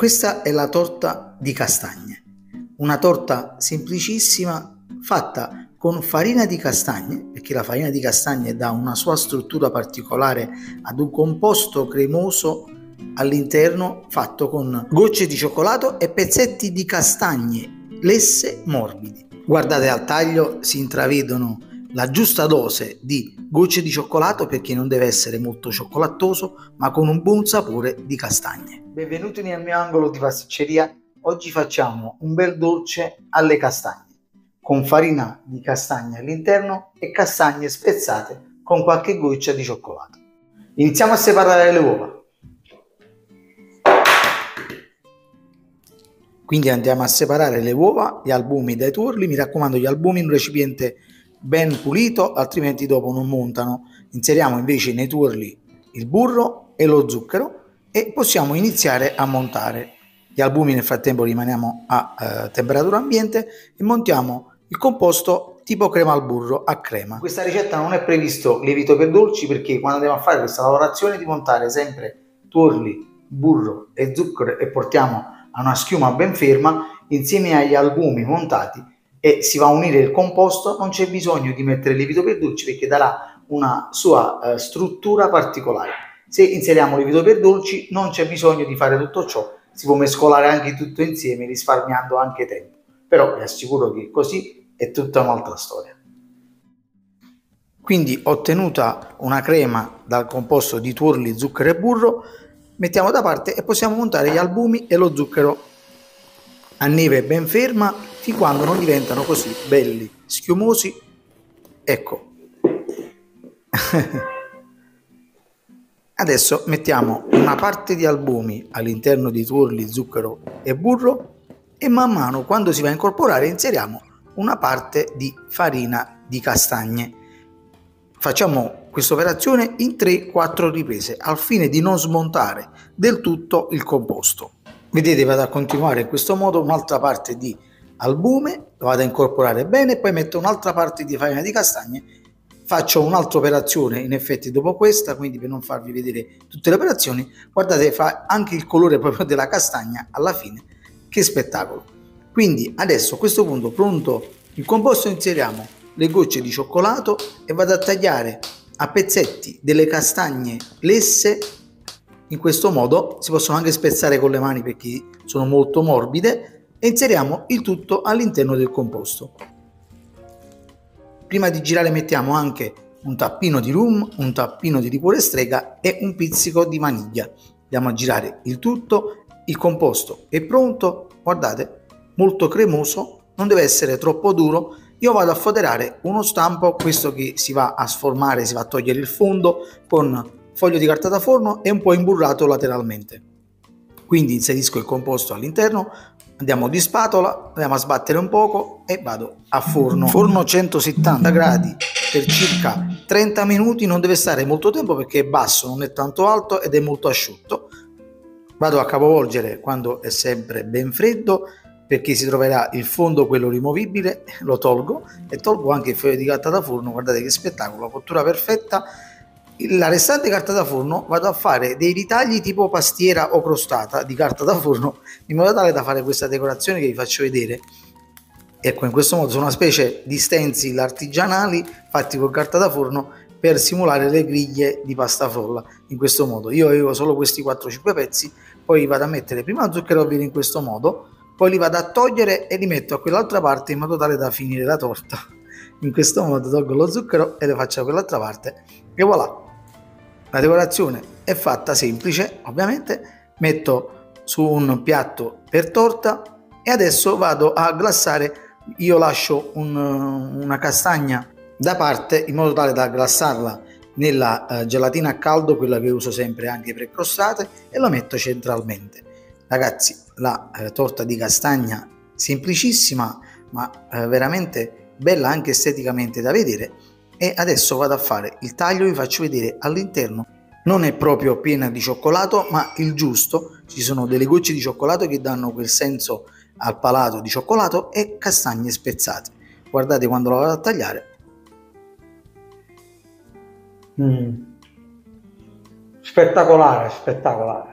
Questa è la torta di castagne, una torta semplicissima fatta con farina di castagne, perché la farina di castagne dà una sua struttura particolare ad un composto cremoso all'interno fatto con gocce di cioccolato e pezzetti di castagne lesse morbidi. Guardate, al taglio si intravedono la giusta dose di gocce di cioccolato, perché non deve essere molto cioccolatoso, ma con un buon sapore di castagne. Benvenuti nel mio angolo di pasticceria. Oggi facciamo un bel dolce alle castagne con farina di castagne all'interno e castagne spezzate con qualche goccia di cioccolato. Iniziamo a separare le uova. Quindi andiamo a separare le uova, gli albumi dai tuorli. Mi raccomando, gli albumi in un recipiente ben pulito, altrimenti dopo non montano. Inseriamo invece nei tuorli il burro e lo zucchero e possiamo iniziare a montare. Gli albumi nel frattempo rimaniamo a temperatura ambiente e montiamo il composto tipo crema al burro a crema. In questa ricetta non è previsto lievito per dolci, perché quando andiamo a fare questa lavorazione di montare sempre tuorli, burro e zucchero e portiamo a una schiuma ben ferma insieme agli albumi montati e si va a unire il composto, non c'è bisogno di mettere lievito per dolci, perché darà una sua struttura particolare. Se inseriamo lievito per dolci non c'è bisogno di fare tutto ciò, si può mescolare anche tutto insieme risparmiando anche tempo, però vi assicuro che così è tutta un'altra storia. Quindi, ottenuta una crema dal composto di tuorli, zucchero e burro, mettiamo da parte e possiamo montare gli albumi e lo zucchero a neve ben ferma fin quando non diventano così belli schiumosi. Ecco. Adesso mettiamo una parte di albumi all'interno di tuorli, zucchero e burro e man mano, quando si va a incorporare, inseriamo una parte di farina di castagne. Facciamo questa operazione in 3-4 riprese al fine di non smontare del tutto il composto. Vedete, vado a continuare in questo modo. Un'altra parte di albume lo vado a incorporare bene, poi metto un'altra parte di farina di castagne. Faccio un'altra operazione in effetti dopo questa, quindi per non farvi vedere tutte le operazioni, guardate, fa anche il colore proprio della castagna alla fine. Che spettacolo! Quindi adesso a questo punto, pronto il composto, inseriamo le gocce di cioccolato e vado a tagliare a pezzetti delle castagne lesse. In questo modo si possono anche spezzare con le mani perché sono molto morbide, e inseriamo il tutto all'interno del composto. Prima di girare mettiamo anche un tappino di rum, un tappino di liquore strega e un pizzico di vaniglia. Andiamo a girare il tutto. Il composto è pronto, guardate, molto cremoso, non deve essere troppo duro. Io vado a foderare uno stampo, questo che si va a sformare, si va a togliere il fondo con foglio di carta da forno e un po' imburrato lateralmente. Quindi inserisco il composto all'interno, andiamo di spatola, andiamo a sbattere un poco e vado a forno 170 gradi per circa 30 minuti. Non deve stare molto tempo perché è basso, non è tanto alto ed è molto asciutto. Vado a capovolgere quando è sempre ben freddo, perché si troverà il fondo, quello rimovibile, lo tolgo e tolgo anche il foglio di carta da forno. Guardate che spettacolo, cottura perfetta. La restante carta da forno vado a fare dei ritagli tipo pastiera o crostata di carta da forno, in modo tale da fare questa decorazione che vi faccio vedere. Ecco, in questo modo sono una specie di stencil artigianali fatti con carta da forno per simulare le griglie di pasta frolla. In questo modo io avevo solo questi 4-5 pezzi, poi vado a mettere prima zucchero a velo in questo modo, poi li vado a togliere e li metto a quell'altra parte in modo tale da finire la torta. In questo modo tolgo lo zucchero e lo faccio a quell'altra parte e voilà, la decorazione è fatta, semplice ovviamente. Metto su un piatto per torta e adesso vado a glassare. Io lascio una castagna da parte in modo tale da glassarla nella gelatina a caldo, quella che uso sempre anche per crostate, e la metto centralmente. Ragazzi, la torta di castagna semplicissima ma veramente bella anche esteticamente da vedere. E adesso vado a fare il taglio, vi faccio vedere all'interno. Non è proprio piena di cioccolato, ma il giusto. Ci sono delle gocce di cioccolato che danno quel senso al palato di cioccolato e castagne spezzate. Guardate quando la vado a tagliare. Spettacolare, spettacolare.